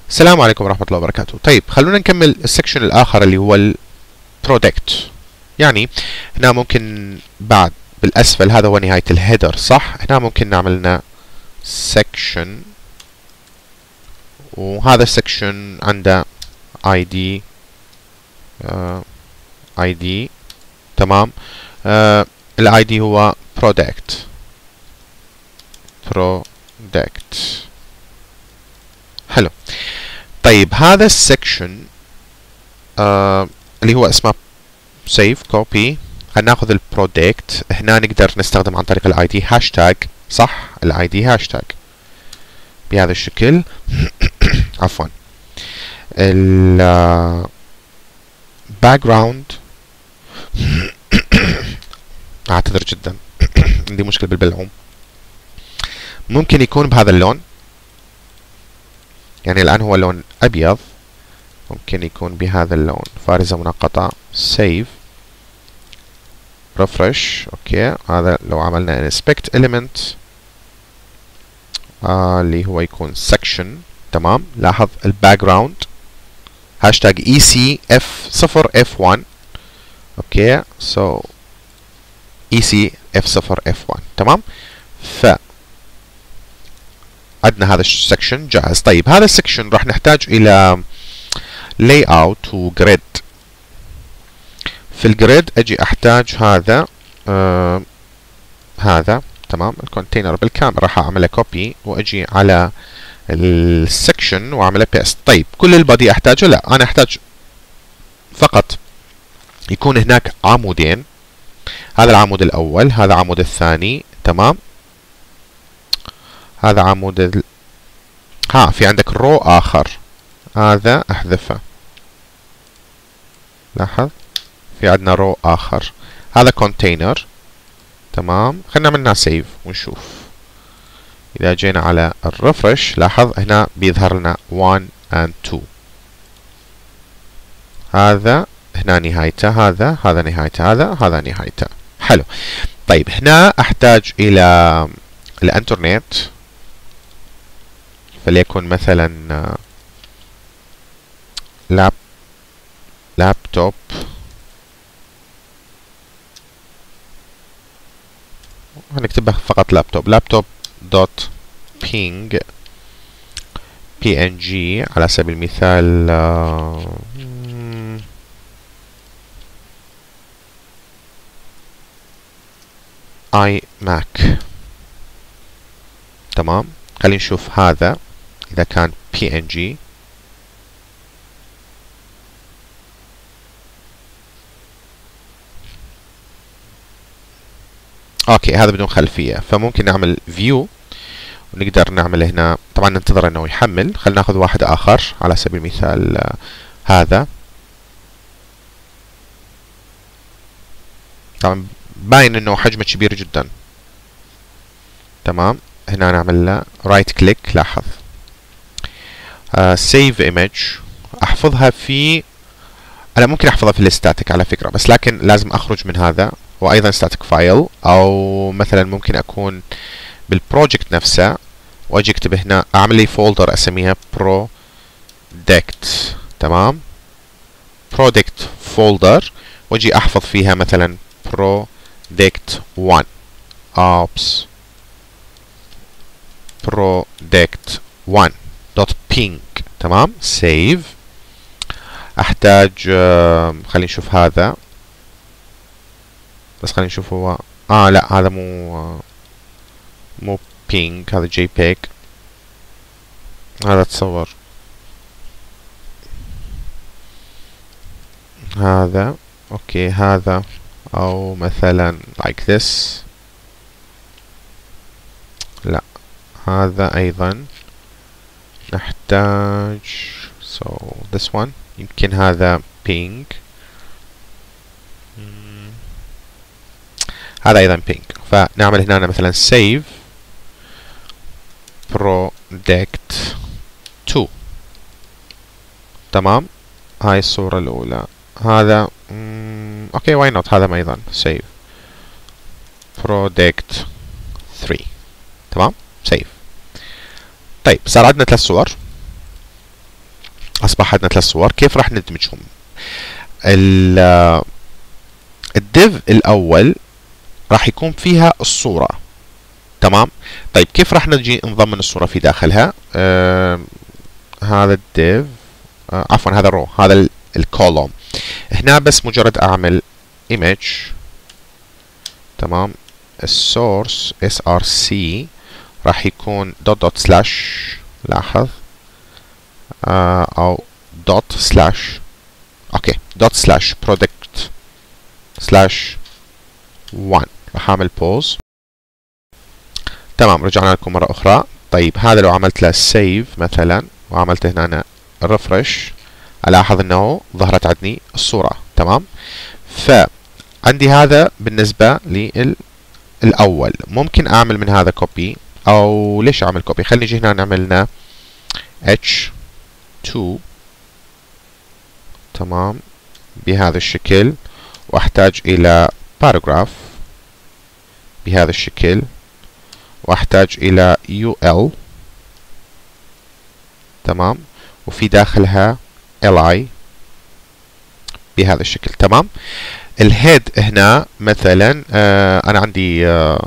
السلام عليكم ورحمة الله وبركاته. طيب خلونا نكمل السكشن الآخر اللي هو البرودكت. يعني هنا ممكن بعد بالأسفل هذا هو نهاية الهيدر صح؟ هنا ممكن نعمل لنا سكشن، وهذا السكشن عنده ID ID تمام. الاي دي هو product. حلو. طيب هذا السكشن اللي هو اسمه save copy. خلينا ناخذ البرودكت. هنا نقدر نستخدم عن طريق الاي دي هاشتاج صح؟ الاي دي هاشتاج بهذا الشكل. عفوا ال background اعتذر جدا عندي مشكلة بالبلعوم. ممكن يكون بهذا اللون، يعني الآن هو لون أبيض، ممكن يكون بهذا اللون فارزة منقطة. save refresh. اوكي هذا لو عملنا inspect element اللي هو يكون section. تمام. لاحظ الباك هاشتاج ECF0F1. اوكي so ECF0F1 تمام. ف عندنا هذا السكشن جاهز. طيب هذا السكشن راح نحتاج الى layout وجريد. في الجريد اجي احتاج هذا هذا تمام. الكونتينر بالكامل راح اعمله كوبي واجي على السكشن واعمله بيست. طيب كل البادي احتاجه؟ لا، انا احتاج فقط يكون هناك عمودين. هذا العمود الاول، هذا العمود الثاني. تمام. هذا عمود في عندك رو اخر، هذا احذفه. لاحظ في عندنا رو اخر، هذا كونتينر. تمام. خلينا نعمل لنا سيف ونشوف. اذا جينا على الريفرش لاحظ هنا بيظهر لنا 1 and 2. هذا هنا نهايته، هذا نهايته، هذا نهايته. حلو. طيب هنا احتاج الى الانترنت، فليكن مثلا لابتوب. هنكتبها فقط لابتوب دوت بينج PNG على سبيل المثال. iMac. تمام. خلينا نشوف هذا إذا كان PNG. اوكي هذا بدون خلفية، فممكن نعمل view ونقدر نعمل هنا. طبعا ننتظر انه يحمل. خلينا ناخذ واحد اخر على سبيل المثال هذا. طبعا باين انه حجمه كبير جدا. تمام. هنا نعمل له رايت كليك. لاحظ save image. احفظها في، انا ممكن احفظها في الستاتيك على فكرة، بس لكن لازم اخرج من هذا، وايضا static فايل، او مثلا ممكن اكون بالبروجكت نفسه واجي اكتب هنا، اعمل لي فولدر اسميها project. تمام. project folder واجي احفظ فيها مثلا project 1 ops project 1 دوت ping. تمام. save. احتاج خلينا نشوف هذا، بس خلينا نشوف هو لا هذا مو ping، هذا JPEG. هذا تصور هذا. اوكي هذا، او مثلا like this. لا هذا ايضا نحتاج so this one. يمكن هذا ping، هذا ايضا ping. فنعمل هنا مثلا save project 2. تمام. هاي الصورة الاولى. هذا اوكي why not. هذا ايضا save project 3. تمام. save. طيب صار عندنا 3 صور. أصبح عندنا 3 صور. كيف راح ندمجهم؟ الديف الأول راح يكون فيها الصورة، تمام. طيب كيف راح نجي نضمن الصورة في داخلها؟ هذا الديف، عفوا هذا الرو، هذا الكولوم. هنا بس مجرد أعمل image، تمام. السورس src راح يكون دوت سلاش، لاحظ، أو دوت سلاش، اوكي، دوت سلاش برودكت سلاش 1. راح اعمل بوز. تمام، رجعنا لكم مرة أخرى. طيب هذا لو عملت له سيف مثلا وعملت هنا أنا ريفرش، ألاحظ أنه ظهرت عندي الصورة، تمام. فعندي هذا بالنسبة للأول. ممكن أعمل من هذا كوبي، أو ليش أعمل كوبي؟ خلينا نجي هنا نعمل لنا H2، تمام، بهذا الشكل، وأحتاج إلى باراجراف بهذا الشكل، واحتاج الى UL، تمام، وفي داخلها LI بهذا الشكل، تمام. الهيد هنا مثلا انا عندي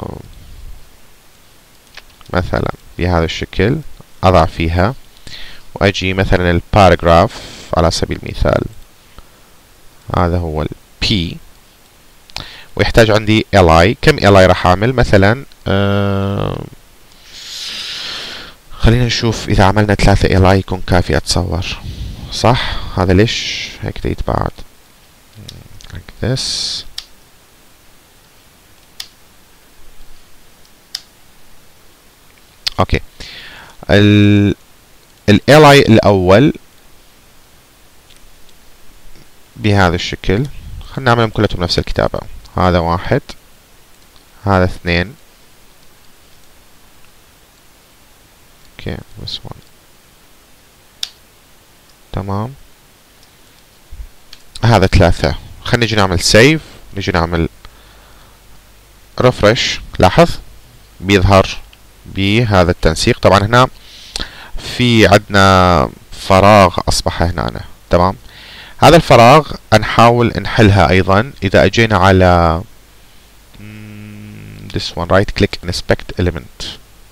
مثلا بهذا الشكل اضع فيها، واجي مثلا الباراجراف على سبيل المثال هذا هو P، ويحتاج عندي LI. كم LI راح اعمل؟ مثلا خلينا نشوف اذا عملنا 3 LI يكون كافي اتصور، صح؟ هذا ليش هيك يتباعد like this. اوكي، ال LI الاول بهذا الشكل، خلينا نعملهم كلهم نفس الكتابة. هذا 1، هذا 2، اوكي بس 1، تمام. هذا 3. خلينا نجي نعمل سيف، نجي نعمل ريفرش، لاحظ بيظهر بهذا التنسيق. طبعا هنا في عندنا فراغ اصبح هنا، تمام. هذا الفراغ نحاول نحلها ايضا. اذا اجينا على this one right click inspect element،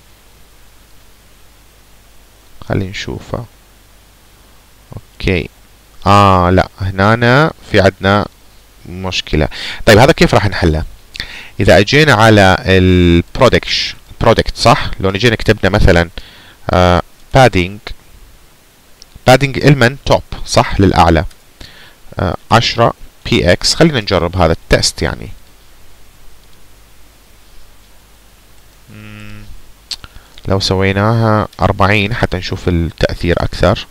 خلينا نشوفه. اوكي، لا، هنا في عندنا مشكلة. طيب هذا كيف راح نحله؟ اذا اجينا على البرودكت، صح، لو نجينا كتبنا مثلا padding element top، صح، للاعلى 10 px. خلينا نجرب هذا التست يعني. لو سويناها 40 حتى نشوف التأثير أكثر.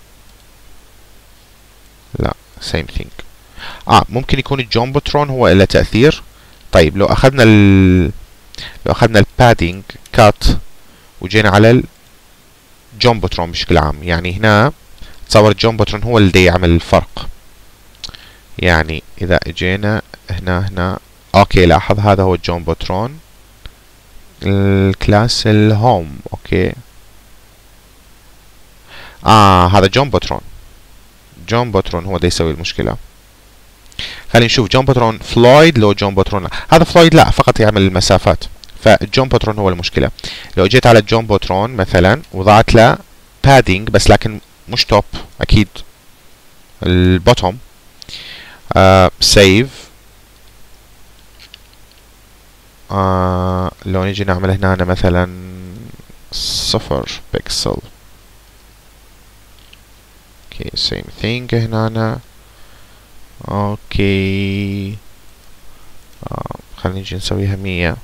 لا same thing. ممكن يكون الجومبوترون هو له تأثير. طيب لو أخذنا البادينج كات وجينا على الجومبوترون بشكل عام، يعني هنا تصور الجومبوترون هو اللي يعمل الفرق. يعني إذا اجينا هنا اوكي، لاحظ هذا هو الجومبوترون الكلاس الهوم، اوكي. هذا جومبوترون هو ده يسوي المشكلة. خلينا نشوف جومبوترون فلويد. لو جومبوترون هذا فلويد لا، فقط يعمل المسافات، فالجومبوترون هو المشكلة. لو جيت على الجومبوترون مثلا وضعت له بادينج بس لكن مش توب، اكيد البوتوم، سيف. لو نيجي نعمل هنا مثلا 0 بيكسل، اوكي same thing هنا. اوكي خلينا نجي نسويها 100.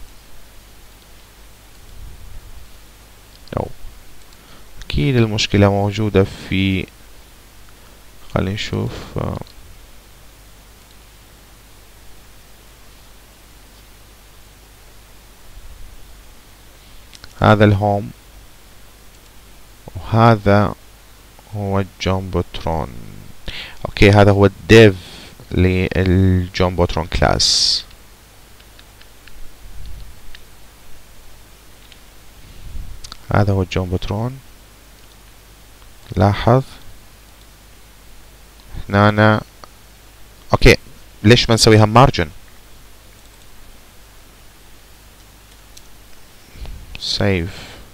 اكيد المشكلة موجودة في، خلينا نشوف. هذا الهوم وهذا هو الجومبوترون. اوكي، هذا هو الديف للجومبوترون كلاس. هذا هو الجومبوترون، لاحظ هنا اوكي، ليش ما نسويها مارجن؟ سيف.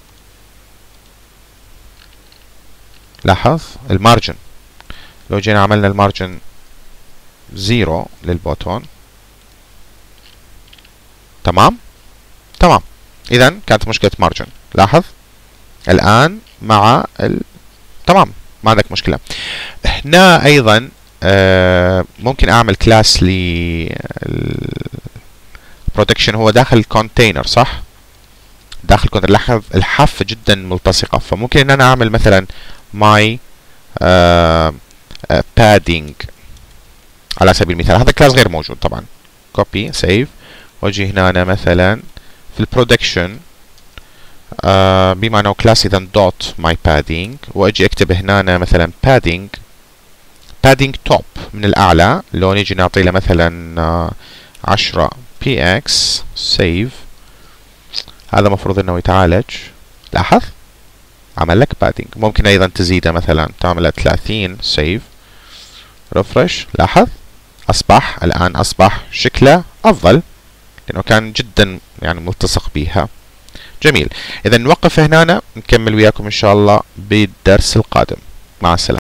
لاحظ المارجن، لو جينا عملنا المارجن 0 للبوتون، تمام. اذا كانت مشكلة مارجن. لاحظ الان مع تمام، ما عندك مشكلة. هنا ايضا ممكن اعمل كلاس ل protection، هو داخل الكونتينر صح؟ داخل الكونتينر. لاحظ الحافة جدا ملتصقة، فممكن ان انا اعمل مثلا my padding على سبيل المثال. هذا كلاس غير موجود طبعا. copy save، واجي هنا أنا مثلا في البرودكشن بما انه كلاس اذا دوت my padding، واجي اكتب هنا أنا مثلا padding top من الاعلى، لو نيجي نعطي له مثلا 10 px save. هذا مفروض انه يتعالج. لاحظ عمل لك padding. ممكن ايضا تزيده مثلا تعمل 30 save refresh. لاحظ الان اصبح شكله افضل لانه كان جدا يعني ملتصق بها. جميل. اذا نوقف هنا، نكمل وياكم ان شاء الله بالدرس القادم. مع السلامة.